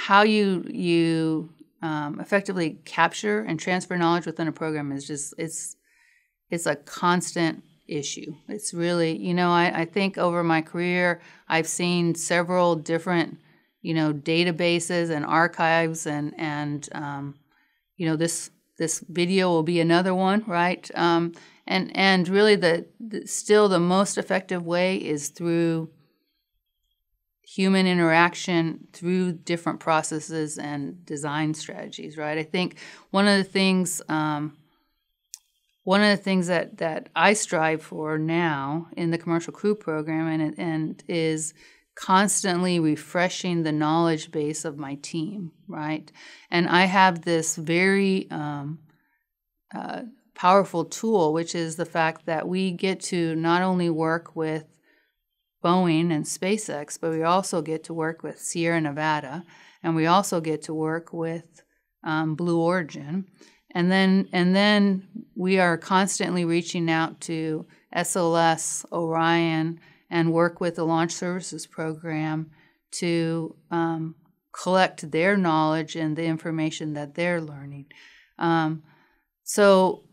how you effectively capture and transfer knowledge within a program is just it's a constant issue. It's really, I think over my career I've seen several different databases and archives, and this video will be another one, right? And really still the most effective way is through human interaction, through different processes and design strategies, right? I think one of the things that I strive for now in the commercial crew program and is constantly refreshing the knowledge base of my team, right? And I have this very powerful tool, which is the fact that we get to not only work with Boeing and SpaceX, but we also get to work with Sierra Nevada, and we also get to work with Blue Origin. And then we are constantly reaching out to SLS, Orion, and work with the Launch Services Program to collect their knowledge and the information that they're learning. So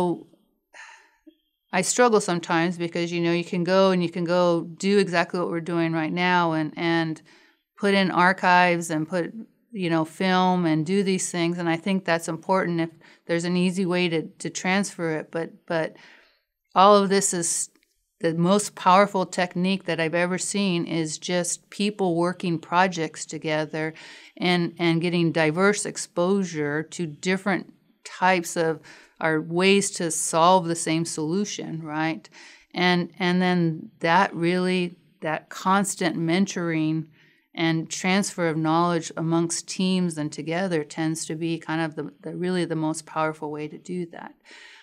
I struggle sometimes because, you can go do exactly what we're doing right now and put in archives and put, film and do these things. And I think that's important if there's an easy way to transfer it. But all of this is the most powerful technique that I've ever seen is just people working projects together and getting diverse exposure to different types of are ways to solve the same solution, right? And then that constant mentoring and transfer of knowledge amongst teams and together tends to be kind of the most powerful way to do that.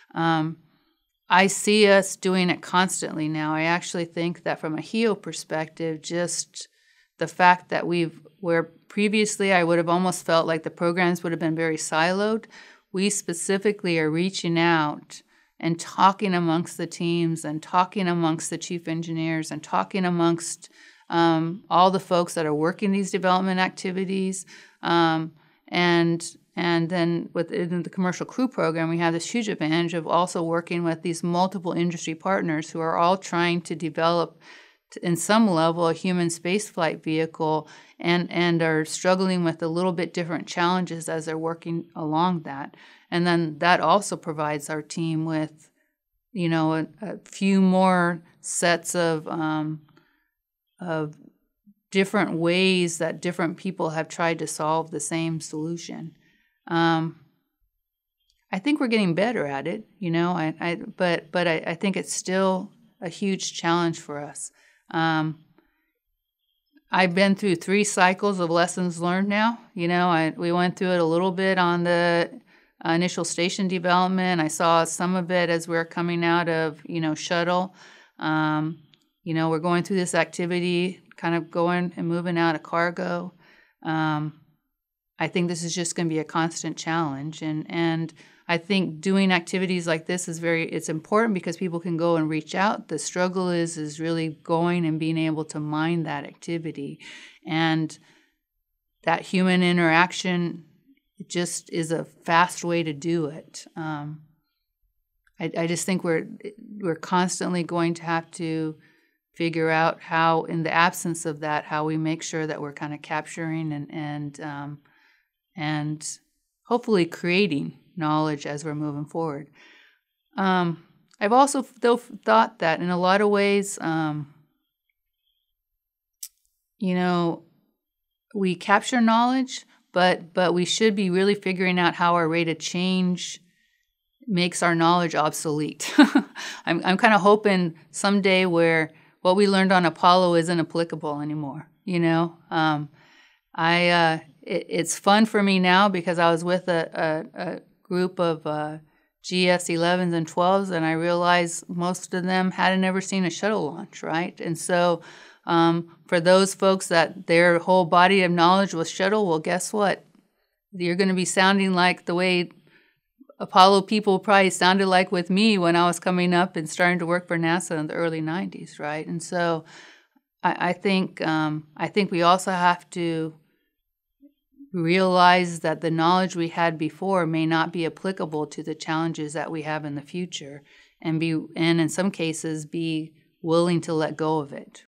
I see us doing it constantly now. I actually think that from a HEO perspective, just the fact that where previously I would have almost felt like the programs would have been very siloed, we specifically are reaching out and talking amongst the teams and talking amongst the chief engineers and talking amongst all the folks that are working these development activities. And then within the commercial crew program, we have this huge advantage of also working with these multiple industry partners who are all trying to develop, in some level, a human spaceflight vehicle and are struggling with a little bit different challenges as they're working along that. And then that also provides our team with, a few more sets of different ways that different people have tried to solve the same solution. I think we're getting better at it, but I think it's still a huge challenge for us. I've been through 3 cycles of lessons learned now. We went through it a little bit on the initial station development. I saw some of it as we're coming out of, shuttle. We're going through this activity, kind of going and moving out of cargo. I think this is just going to be a constant challenge. And I think doing activities like this it's important because people can go and reach out. The struggle is really going and being able to mine that activity. And that human interaction just is a fast way to do it. I just think we're constantly going to have to figure out how, in the absence of that, how we make sure that we're kind of capturing and hopefully creating knowledge as we're moving forward. I've also thought that in a lot of ways, we capture knowledge, but we should be really figuring out how our rate of change makes our knowledge obsolete. I'm kind of hoping someday where what we learned on Apollo isn't applicable anymore. It's fun for me now because I was with a group of GS-11s and 12s, and I realized most of them hadn't ever seen a shuttle launch, right? And so for those folks that their whole body of knowledge was shuttle, well, guess what? You're going to be sounding like the way Apollo people probably sounded like with me when I was coming up and starting to work for NASA in the early 90s, right? And so I think we also have to realize that the knowledge we had before may not be applicable to the challenges that we have in the future, and in some cases be willing to let go of it.